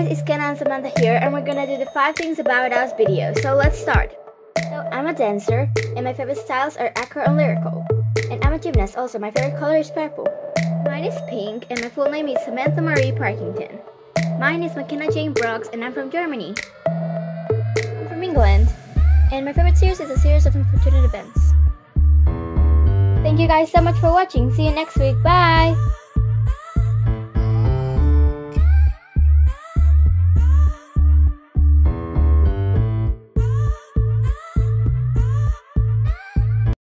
guys, it's Kenna and Samantha here, and we're gonna do the 5 things about us video. So let's start. So I'm a dancer, and my favorite styles are acro and lyrical. And I'm a gymnast also, my favorite color is purple. Mine is pink, and my full name is Samantha Marie Parkington. Mine is McKenna Jane Brooks, and I'm from Germany. I'm from England, and my favorite series is a series of unfortunate events. Thank you guys so much for watching. See you next week. Bye!